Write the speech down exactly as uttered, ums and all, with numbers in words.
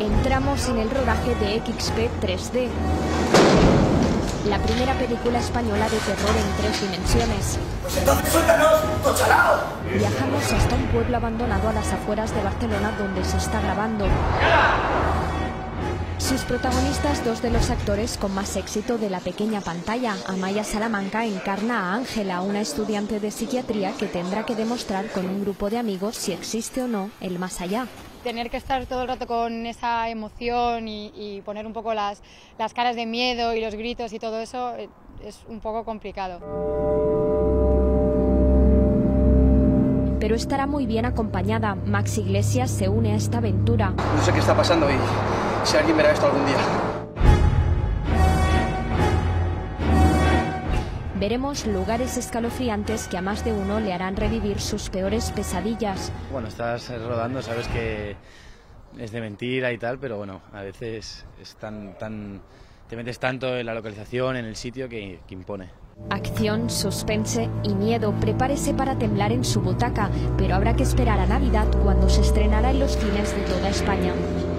Entramos en el rodaje de X P tres D, la primera película española de terror en tres dimensiones. Pues entonces suéltanos, tochalao. Viajamos hasta un pueblo abandonado a las afueras de Barcelona donde se está grabando. Sus protagonistas, dos de los actores con más éxito de la pequeña pantalla. Amaya Salamanca encarna a Ángela, una estudiante de psiquiatría que tendrá que demostrar con un grupo de amigos si existe o no el más allá. Tener que estar todo el rato con esa emoción y, y poner un poco las, las caras de miedo y los gritos y todo eso es un poco complicado. Pero estará muy bien acompañada. Max Iglesias se une a esta aventura. No sé qué está pasando y si alguien verá esto algún día. Veremos lugares escalofriantes que a más de uno le harán revivir sus peores pesadillas. Bueno, estás rodando, sabes que es de mentira y tal, pero bueno, a veces es tan, tan, te metes tanto en la localización, en el sitio, que, que impone. Acción, suspense y miedo. Prepárese para temblar en su butaca, pero habrá que esperar a Navidad, cuando se estrenará en los cines de toda España.